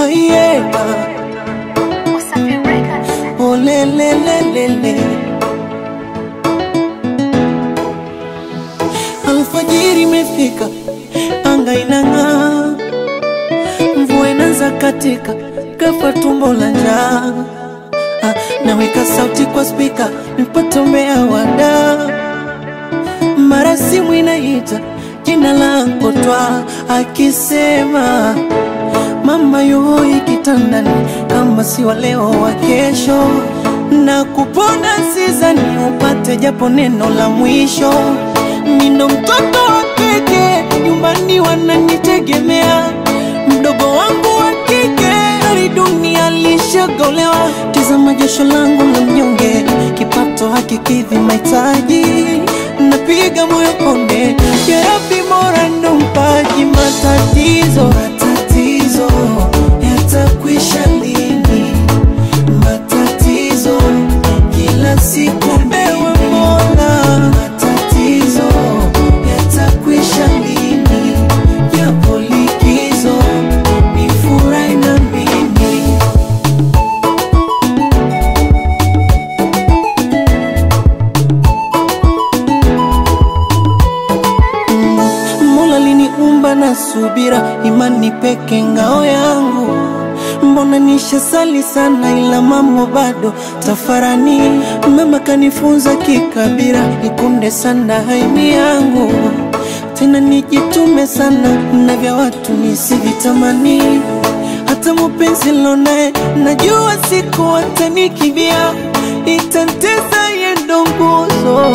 ayeka Wasafi Records. Oh le le le le le. Alfajiri imefika, anga inang'aa, mvua inaanza katika, ghafla tumbo la njaa. Naweka sauti kwa speaker, nipate umea wada. Mara simu inaita, jina langu Twa, akisema mama yuhoi kitandani, kama si wa leo wa kesho. Na kupona sizani upate japo neno la mwisho. Nino mtoto wa kike, nyumbani wananitegemea. Mdogo wangu wa kike, hali dunia lishagolewa. Tazama jasho langu la mnyonge, kipato hakikidhi mahitaji. Napiga moyo konde, ya Rabbi Mola ndo mpaji. Matatizo yatakwisha lini? Matatizo kila siku ewe Mola. Matatizo yatakwisha lini? Yapo likizo nifurahi na mimi. Mola liniumba na subira, imani peke ngao yangu. Mbona nishasali sana ila mambo bado tafarani. Mama kanifunza kikabira, nikunde sana haimi yangu. Tena nijitume sana, na vya watu nisivitamani. Hata mpenzi lonae, najua siku atanikibia. Itantesa yendo nguzo,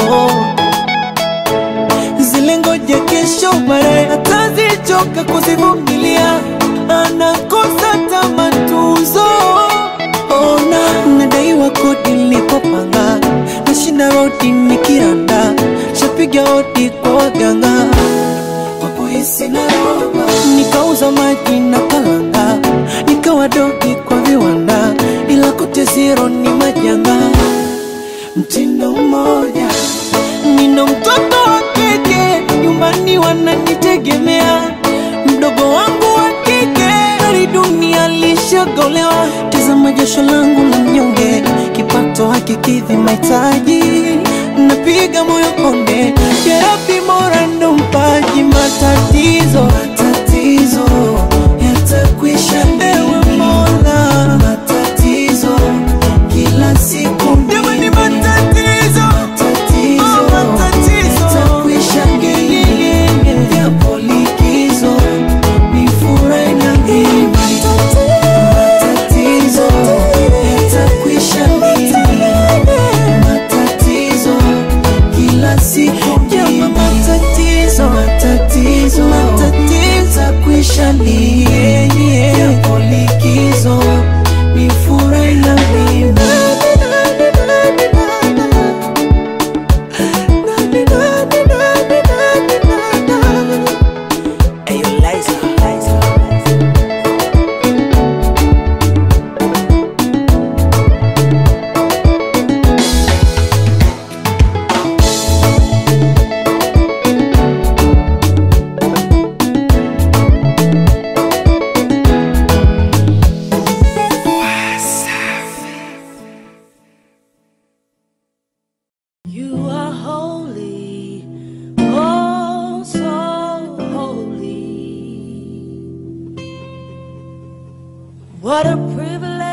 zile ngoja kesho baadaye atazichoka kuzivumilia. Anakosa tamatuzo. Ona nadaiwa kodi nilipopanga, nashinda rodi nikiranda. Shapiga hodi kwa waganga, wapohisi na roba. Nikauza maji na kalanga, nikawa dogi kwa viwanda. Ila kote zero ni majanga, mtindo mmoja. Nino mtoto wa kike, nyumbani wananitegemea. Mdogo wangu wa kike, hali dunia lishagolewa. Tazama jasho langu la mnyonge, kipato hakikidhi mahitaji. Napiga moyo konde, ya Rabbi Mola ndo mpaji. Matatizo yatakwisha ewe Mola. Matatizo kila siku ni matatizo. Yatakwisha lini? Yapo likizo nifurahi na mimi. Matatizo yatakwisha lini? Matatizo kila siku jama. Matatizo yatakwisha lini? Yapo likizo nifurahi na mimi. You are holy, oh so holy. What a privilege